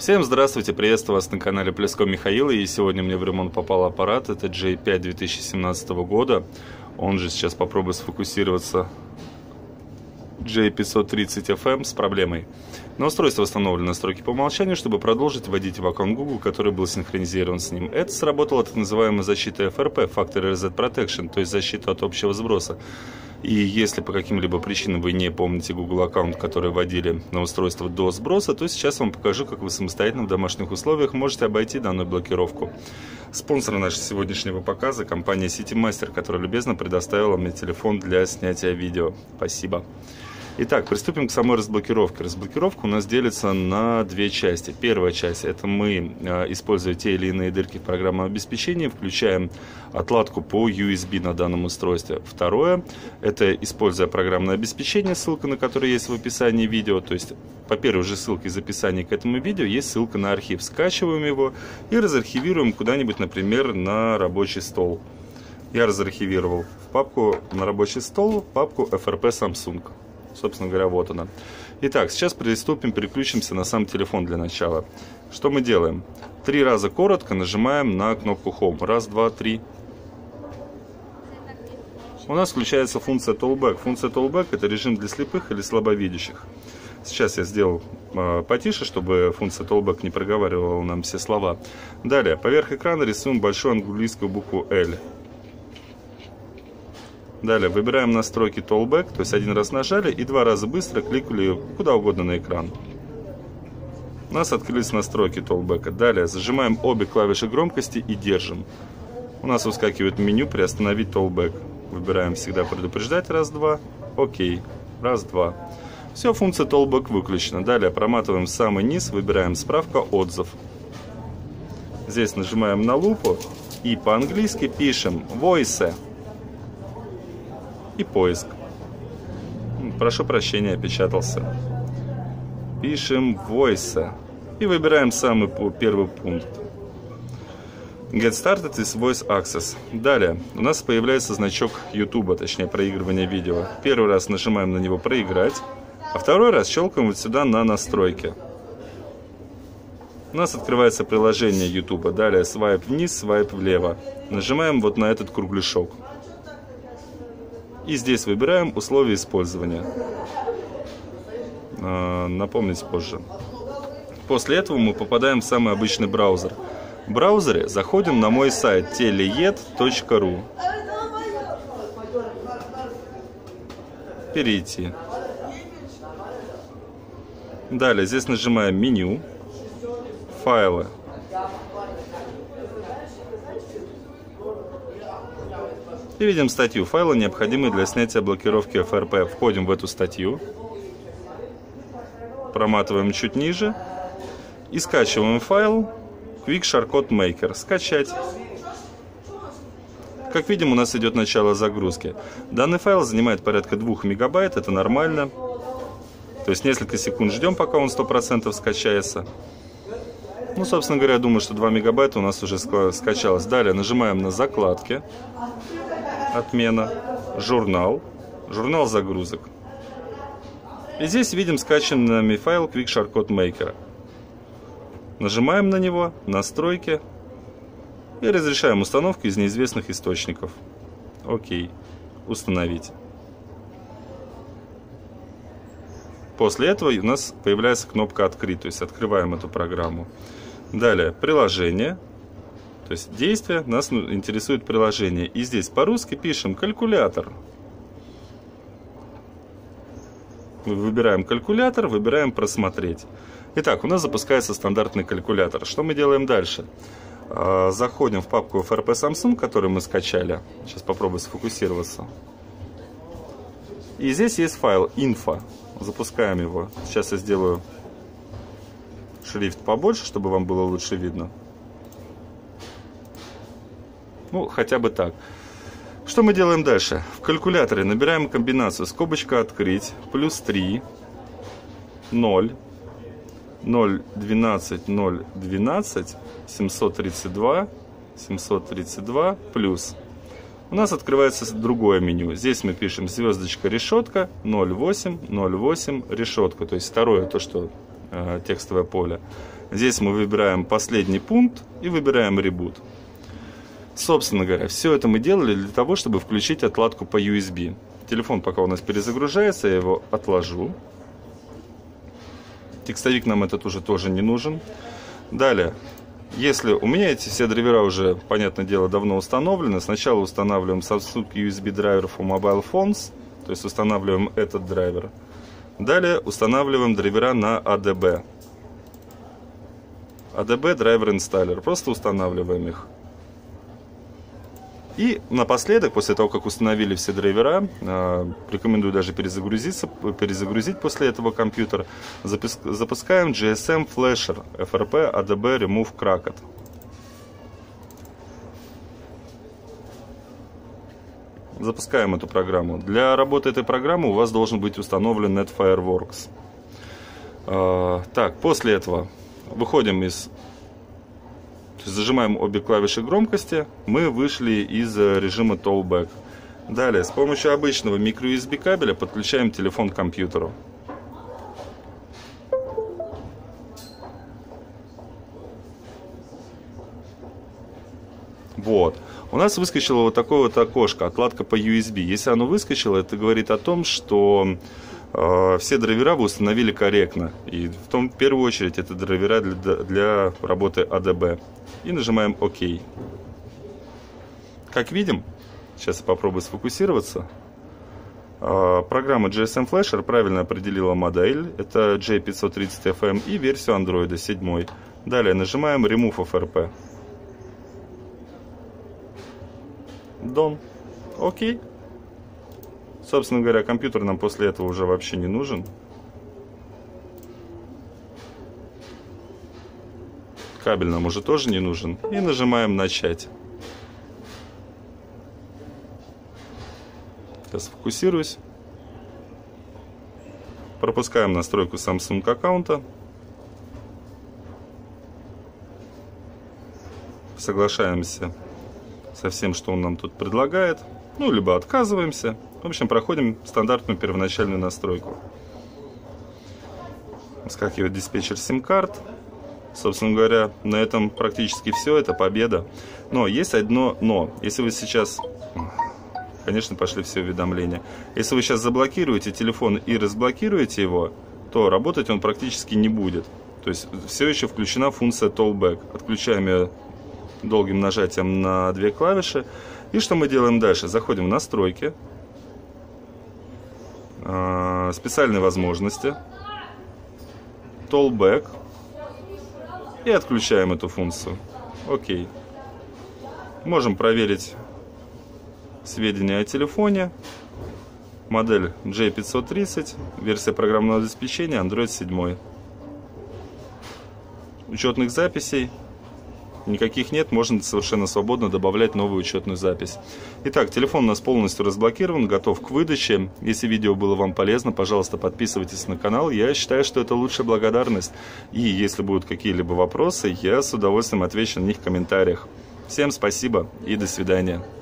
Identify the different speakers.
Speaker 1: Всем здравствуйте, приветствую вас на канале Плеско Михаил. И сегодня мне в ремонт попал аппарат, это J5 2017 года. Он же сейчас попробую сфокусироваться. J530FM с проблемой. На устройство установлены настройки по умолчанию, чтобы продолжить вводить в аккаунт Google, который был синхронизирован с ним. Это сработала так называемая защита FRP, Factory Reset Protection, то есть защита от общего сброса. И если по каким-либо причинам вы не помните Google аккаунт, который вводили на устройство до сброса, то сейчас вам покажу, как вы самостоятельно в домашних условиях можете обойти данную блокировку. Спонсор нашего сегодняшнего показа — компания CityMaster, которая любезно предоставила мне телефон для снятия видео. Спасибо. Итак, приступим к самой разблокировке. Разблокировка у нас делится на две части. Первая часть — это мы, используя те или иные дырки в программном обеспечении, включаем отладку по USB на данном устройстве. Второе — это, используя программное обеспечение, ссылка на которое есть в описании видео, то есть по первой же ссылке из описания к этому видео есть ссылка на архив. Скачиваем его и разархивируем куда-нибудь, например, на рабочий стол. Я разархивировал в папку на рабочий стол, папку FRP Samsung. Собственно говоря, вот она. Итак, сейчас приступим, переключимся на сам телефон для начала. Что мы делаем? 3 раза коротко нажимаем на кнопку Home. Раз, два, три. У нас включается функция Tollback. Функция Tollback — это режим для слепых или слабовидящих. Сейчас я сделал потише, чтобы функция Tollback не проговаривала нам все слова. Далее, поверх экрана рисуем большую английскую букву L. Далее выбираем настройки Tollback, то есть один раз нажали и 2 раза быстро кликнули куда угодно на экран. У нас открылись настройки Tollback. Далее зажимаем обе клавиши громкости и держим. У нас выскакивает меню «Приостановить Tollback». Выбираем всегда «Предупреждать». Раз, два. Окей. Раз, два. Все, функция Tollback выключена. Далее проматываем в самый низ, выбираем «Справка отзыв». Здесь нажимаем на лупу и по-английски пишем «Voice». И поиск. Прошу прощения, опечатался. Пишем Voice. И выбираем самый первый пункт. Get started with Voice Access. Далее у нас появляется значок YouTube, точнее проигрывание видео. Первый раз нажимаем на него «Проиграть», а второй раз щелкаем вот сюда на настройки. У нас открывается приложение YouTube. Далее свайп вниз, свайп влево. Нажимаем вот на этот кругляшок. И здесь выбираем условия использования. Напомнить позже. После этого мы попадаем в самый обычный браузер. В браузере заходим на мой сайт teleyed.ru. Перейти. Далее здесь нажимаем меню, файлы. И видим статью файла, необходимые для снятия блокировки FRP. Входим в эту статью, проматываем чуть ниже и скачиваем файл Quick Shortcut Maker. Скачать. Как видим, у нас идет начало загрузки. Данный файл занимает порядка 2 мегабайт, это нормально. То есть несколько секунд ждем, пока он 100% скачается. Ну, собственно говоря, я думаю, что 2 мегабайта у нас уже скачалось. Далее нажимаем на закладки. Отмена, журнал загрузок. И здесь видим скачанный файл Quick Shortcut Maker. Нажимаем на него, настройки и разрешаем установку из неизвестных источников. Окей, установить. После этого у нас появляется кнопка «Открыть», то есть открываем эту программу. Далее приложение. То есть действие, нас интересует приложение. И здесь по-русски пишем «Калькулятор». Выбираем «Калькулятор», выбираем «Просмотреть». Итак, у нас запускается стандартный калькулятор. Что мы делаем дальше? Заходим в папку FRP Samsung, которую мы скачали. Сейчас попробую сфокусироваться. И здесь есть файл «Info». Запускаем его. Сейчас я сделаю шрифт побольше, чтобы вам было лучше видно. Ну, хотя бы так. Что мы делаем дальше? В калькуляторе набираем комбинацию скобочка «Открыть», плюс 3, 0, 0, 12, 0, 12, 732, 732, плюс. У нас открывается другое меню. Здесь мы пишем звездочка, решетка, 0,8, 0,8, решетка. То есть второе, то, что текстовое поле. Здесь мы выбираем последний пункт и выбираем Reboot. Собственно говоря, все это мы делали для того, чтобы включить отладку по USB. Телефон пока у нас перезагружается, я его отложу. Текстовик нам этот уже тоже не нужен. Далее, если у меня эти все драйвера уже, понятное дело, давно установлены, сначала устанавливаем Samsung USB драйвер for Mobile Phones, то есть устанавливаем этот драйвер. Далее устанавливаем драйвера на ADB. ADB Driver Installer, просто устанавливаем их. И напоследок, после того, как установили все драйвера, рекомендую даже перезагрузить после этого компьютер, запускаем GSM Flasher FRP ADB Remove Cracked. Запускаем эту программу. Для работы этой программы у вас должен быть установлен NetFireworks. Так, после этого выходим зажимаем обе клавиши громкости, мы вышли из режима Talkback. Далее, с помощью обычного microUSB кабеля подключаем телефон к компьютеру. Вот. У нас выскочило вот такое вот окошко, отладка по USB. Если оно выскочило, это говорит о том, что все драйвера вы установили корректно. И в первую очередь это драйвера для работы ADB. И нажимаем ОК. Как видим, сейчас я попробую сфокусироваться. Программа GSM Flasher правильно определила модель. Это J530FM и версию Android 7. Далее нажимаем Remove FRP. Done. Окей. Собственно говоря, компьютер нам после этого уже вообще не нужен. Кабель нам уже тоже не нужен. И нажимаем начать. Сейчас фокусируюсь. Пропускаем настройку Samsung аккаунта. Соглашаемся со всем, что он нам тут предлагает. Ну, либо отказываемся. В общем, проходим стандартную первоначальную настройку. Скакивает диспетчер сим-карт. Собственно говоря, на этом практически все. Это победа. Но есть одно но. Если вы сейчас... Конечно, пошли все уведомления. Если вы сейчас заблокируете телефон и разблокируете его, то работать он практически не будет. То есть все еще включена функция Talkback. Отключаем ее долгим нажатием на две клавиши. И что мы делаем дальше? Заходим в настройки. Специальные возможности. Talkback. И отключаем эту функцию. Окей. Можем проверить сведения о телефоне. Модель J530. Версия программного обеспечения Android 7. Учетных записей никаких нет. Можно совершенно свободно добавлять новую учетную запись. Итак, телефон у нас полностью разблокирован, готов к выдаче. Если видео было вам полезно, пожалуйста, подписывайтесь на канал. Я считаю, что это лучшая благодарность. И если будут какие-либо вопросы, я с удовольствием отвечу на них в комментариях. Всем спасибо и до свидания.